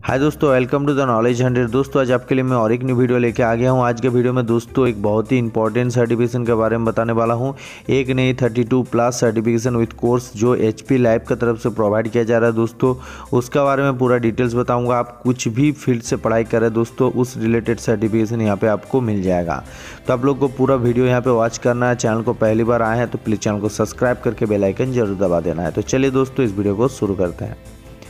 हाय दोस्तों, welcome to the knowledge 100। दोस्तों आज आपके लिए मैं और एक न्यू वीडियो लेके आ गया हूँ। आज के वीडियो में दोस्तों एक बहुत ही इंपॉर्टेंट सर्टिफिकेशन के बारे में बताने वाला हूँ। एक नई 32+ सर्टिफिकेशन विद कोर्स जो HP लैब की तरफ से प्रोवाइड किया जा रहा है दोस्तों, उसका बारे में पूरा डिटेल्स बताऊँगा। आप कुछ भी फील्ड से पढ़ाई करें दोस्तों, उस रिलेटेड सर्टिफिकेशन यहाँ पर आपको मिल जाएगा। तो आप लोग को पूरा वीडियो यहाँ पर वॉच करना है। चैनल को पहली बार आए हैं तो प्लीज़ चैनल को सब्सक्राइब करके बेल आइकन जरूर दबा देना है। तो चलिए दोस्तों इस वीडियो को शुरू करते हैं।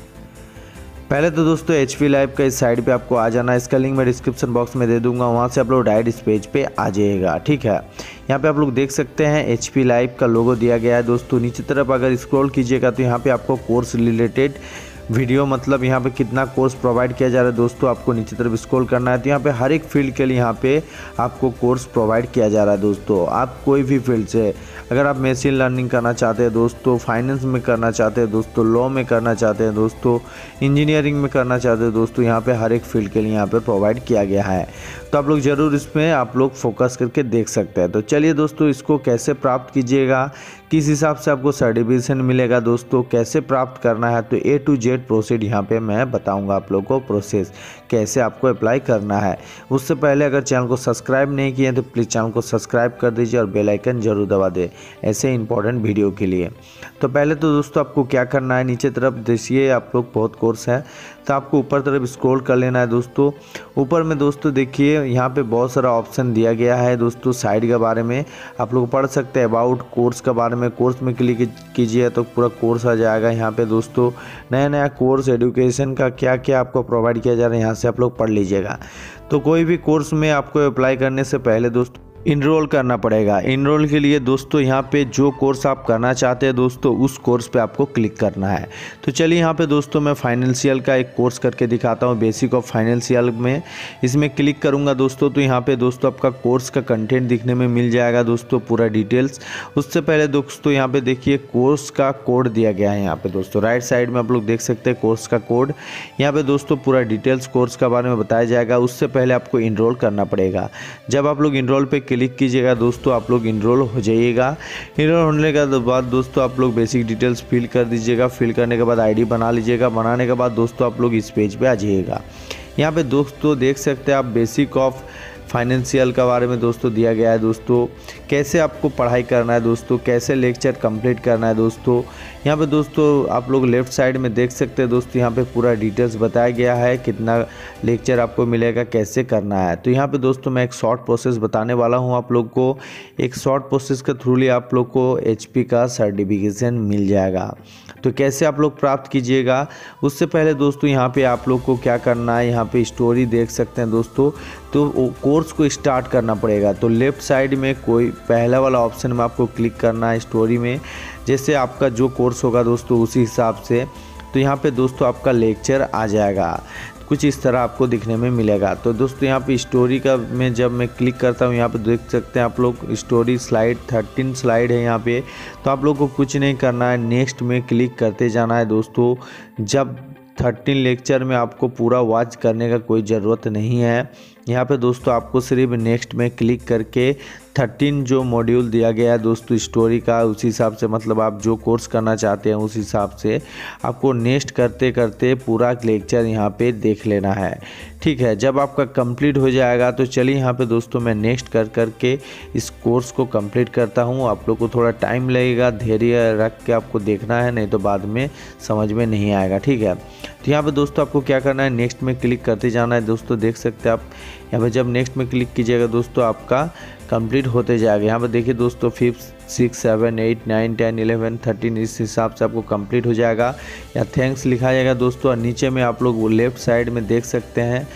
पहले तो दोस्तों HP लैब का इस साइड पे आपको आ जाना है। इसका लिंक मैं डिस्क्रिप्शन बॉक्स में दे दूंगा, वहाँ से आप लोग डायरेक्ट इस पेज पे आ जाइएगा। ठीक है, यहाँ पे आप लोग देख सकते हैं HP लैब का लोगो दिया गया है दोस्तों। नीचे तरफ अगर स्क्रॉल कीजिएगा तो यहाँ पे आपको कोर्स रिलेटेड वीडियो, मतलब यहाँ पे कितना कोर्स प्रोवाइड किया जा रहा है दोस्तों, आपको नीचे तरफ स्क्रॉल करना है। तो यहाँ पे हर एक फील्ड के लिए यहाँ पे आपको कोर्स प्रोवाइड किया जा रहा है दोस्तों। आप कोई भी फील्ड से, अगर आप मशीन लर्निंग करना चाहते हैं दोस्तों, फाइनेंस में करना चाहते हैं दोस्तों, लॉ में करना चाहते हैं दोस्तों, इंजीनियरिंग में करना चाहते हैं दोस्तों, यहाँ पे हर एक फील्ड के लिए यहाँ पे प्रोवाइड किया गया है। तो आप लोग ज़रूर इसमें आप लोग फोकस करके देख सकते हैं। तो चलिए दोस्तों, इसको कैसे प्राप्त कीजिएगा, किस हिसाब से आपको सर्टिफिकेशन मिलेगा दोस्तों, कैसे प्राप्त करना है, तो A to Z प्रोसेस यहाँ पे मैं बताऊंगा आप लोगों को। प्रोसेस कैसे आपको अप्लाई करना है। उससे पहले अगर चैनल को सब्सक्राइब नहीं किए तो प्लीज़ चैनल को सब्सक्राइब कर दीजिए और बेल आइकन जरूर दबा दें ऐसे इंपॉर्टेंट वीडियो के लिए। तो पहले तो दोस्तों आपको क्या करना है, नीचे तरफ देखिए आप लोग बहुत कोर्स है, तो आपको ऊपर तरफ स्क्रॉल कर लेना है दोस्तों। ऊपर में दोस्तों देखिए यहाँ पे बहुत सारा ऑप्शन दिया गया है दोस्तों। साइड के बारे में आप लोग पढ़ सकते हैं, अबाउट कोर्स के बारे में। कोर्स में क्लिक कीजिए तो पूरा कोर्स आ जाएगा यहाँ पे दोस्तों। नया कोर्स एजुकेशन का क्या क्या आपको प्रोवाइड किया जा रहा है, यहाँ से आप लोग पढ़ लीजिएगा। तो कोई भी कोर्स में आपको अप्लाई करने से पहले दोस्तों इनरोल करना पड़ेगा। इनरोल के लिए दोस्तों यहाँ पे जो कोर्स आप करना चाहते हैं दोस्तों, उस कोर्स पे आपको क्लिक करना है। तो चलिए यहाँ पे दोस्तों मैं फाइनेंशियल का एक कोर्स करके दिखाता हूँ, बेसिक ऑफ फाइनेंशियल में। इसमें क्लिक करूँगा दोस्तों तो यहाँ पे दोस्तों आपका कोर्स का कंटेंट दिखने में मिल जाएगा दोस्तों, पूरा डिटेल्स। उससे पहले दोस्तों यहाँ पे देखिए कोर्स का कोड दिया गया है यहाँ पे दोस्तों। राइट साइड में आप लोग देख सकते हैं कोर्स का कोड। यहाँ पे दोस्तों पूरा डिटेल्स कोर्स के बारे में बताया जाएगा। उससे पहले आपको इनरोल करना पड़ेगा। जब आप लोग इनरोल पे क्लिक कीजिएगा दोस्तों, आप लोग इनरोल हो जाइएगा। इनरोल होने के बाद दोस्तों आप लोग बेसिक डिटेल्स फिल कर दीजिएगा। फिल करने के बाद आईडी बना लीजिएगा। बनाने के बाद दोस्तों आप लोग इस पेज पे आ जाइएगा। यहाँ पे दोस्तों देख सकते हैं आप बेसिक ऑफ फाइनेंशियल के बारे में दोस्तों दिया गया है दोस्तों। कैसे आपको पढ़ाई करना है दोस्तों, कैसे लेक्चर कंप्लीट करना है दोस्तों। यहाँ पे दोस्तों आप लोग लेफ़्ट साइड में देख सकते हैं दोस्तों, यहाँ पे पूरा डिटेल्स बताया गया है, कितना लेक्चर आपको मिलेगा, कैसे करना है। तो यहाँ पे दोस्तों मैं एक शॉर्ट प्रोसेस बताने वाला हूँ आप लोग को। एक शॉर्ट प्रोसेस के थ्रू ही आप लोग को HP का सर्टिफिकेशन मिल जाएगा। तो कैसे आप लोग प्राप्त कीजिएगा, उससे पहले दोस्तों यहाँ पे आप लोग को क्या करना है, यहाँ पे स्टोरी देख सकते हैं दोस्तों। तो कोर्स को स्टार्ट करना पड़ेगा। तो लेफ़्ट साइड में कोई पहला वाला ऑप्शन में आपको क्लिक करना है स्टोरी में। जैसे आपका जो कोर्स होगा दोस्तों उसी हिसाब से, तो यहाँ पे दोस्तों आपका लेक्चर आ जाएगा, कुछ इस तरह आपको दिखने में मिलेगा। तो दोस्तों यहाँ पे स्टोरी का में जब मैं क्लिक करता हूँ, यहाँ पे देख सकते हैं आप लोग स्टोरी स्लाइड 13 स्लाइड है यहाँ पे। तो आप लोग को कुछ नहीं करना है, नेक्स्ट में क्लिक करते जाना है दोस्तों। जब 13 लेक्चर में आपको पूरा वॉच करने का कोई ज़रूरत नहीं है। यहाँ पे दोस्तों आपको सिर्फ नेक्स्ट में क्लिक करके 13 जो मॉड्यूल दिया गया है दोस्तों स्टोरी का, उसी हिसाब से, मतलब आप जो कोर्स करना चाहते हैं उस हिसाब से आपको नेक्स्ट करते करते पूरा लेक्चर यहाँ पे देख लेना है। ठीक है, जब आपका कंप्लीट हो जाएगा तो चलिए यहाँ पे दोस्तों मैं नेक्स्ट कर करके इस कोर्स को कंप्लीट करता हूँ। आप लोग को थोड़ा टाइम लगेगा, धैर्य रख के आपको देखना है, नहीं तो बाद में समझ में नहीं आएगा। ठीक है, तो यहाँ पे दोस्तों आपको क्या करना है, नेक्स्ट में क्लिक करते जाना है दोस्तों। देख सकते हैं आप यहाँ पे जब नेक्स्ट में क्लिक कीजिएगा दोस्तों आपका कंप्लीट होते जाएगा। यहाँ पे देखिए दोस्तों 5, 6, 7, 8, 9, 10, 11, 13 इस हिसाब से आपको कंप्लीट हो जाएगा। या थैंक्स लिखा जाएगा दोस्तों। और नीचे में आप लोग लेफ़्ट साइड में देख सकते हैं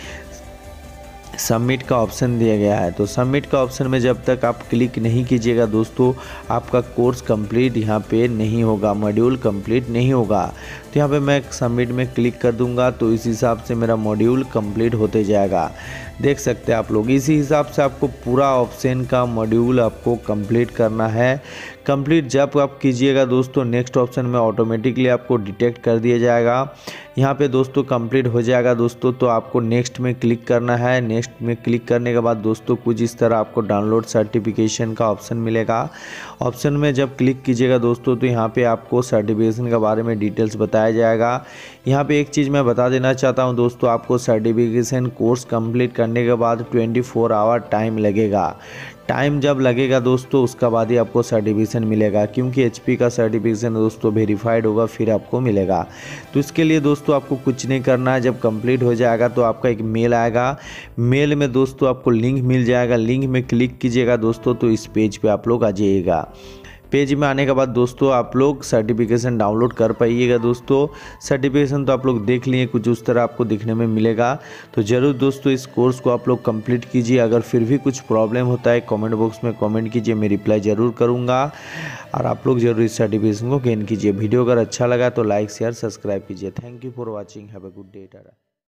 सबमिट का ऑप्शन दिया गया है। तो सबमिट का ऑप्शन में जब तक आप क्लिक नहीं कीजिएगा दोस्तों, आपका कोर्स कंप्लीट यहाँ पे नहीं होगा, मॉड्यूल कंप्लीट नहीं होगा। तो यहाँ पे मैं सबमिट में क्लिक कर दूंगा तो इस हिसाब से मेरा मॉड्यूल कंप्लीट होते जाएगा। देख सकते हैं आप लोग, इसी हिसाब से आपको पूरा ऑप्शन का मॉड्यूल आपको कंप्लीट करना है। कंप्लीट जब आप कीजिएगा दोस्तों, नेक्स्ट ऑप्शन में ऑटोमेटिकली आपको डिटेक्ट कर दिया जाएगा। यहाँ पे दोस्तों कंप्लीट हो जाएगा दोस्तों, तो आपको नेक्स्ट में क्लिक करना है। नेक्स्ट में क्लिक करने के बाद दोस्तों कुछ इस तरह आपको डाउनलोड सर्टिफिकेशन का ऑप्शन मिलेगा। ऑप्शन में जब क्लिक कीजिएगा दोस्तों तो यहाँ पे आपको सर्टिफिकेशन के बारे में डिटेल्स बताया जाएगा। यहाँ पे एक चीज़ मैं बता देना चाहता हूँ दोस्तों, आपको सर्टिफिकेशन कोर्स कंप्लीट करने के बाद 24 आवर टाइम लगेगा। टाइम जब लगेगा दोस्तों उसका बाद ही आपको सर्टिफिकेशन मिलेगा, क्योंकि एचपी का सर्टिफिकेशन दोस्तों वेरीफाइड होगा फिर आपको मिलेगा। तो इसके लिए दोस्तों आपको कुछ नहीं करना है। जब कंप्लीट हो जाएगा तो आपका एक मेल आएगा। मेल में दोस्तों आपको लिंक मिल जाएगा। लिंक में क्लिक कीजिएगा दोस्तों तो इस पेज पे आप लोग आ जाइएगा। पेज में आने के बाद दोस्तों आप लोग सर्टिफिकेशन डाउनलोड कर पाइएगा। दोस्तों सर्टिफिकेशन तो आप लोग देख लिए, कुछ उस तरह आपको दिखने में मिलेगा। तो ज़रूर दोस्तों इस कोर्स को आप लोग कंप्लीट कीजिए। अगर फिर भी कुछ प्रॉब्लम होता है कमेंट बॉक्स में कमेंट कीजिए, मैं रिप्लाई ज़रूर करूँगा। और आप लोग ज़रूर इस सर्टिफिकेशन को गेन कीजिए। वीडियो अगर अच्छा लगा तो लाइक शेयर सब्सक्राइब कीजिए। Thank you for watching. Have a good day. Tata.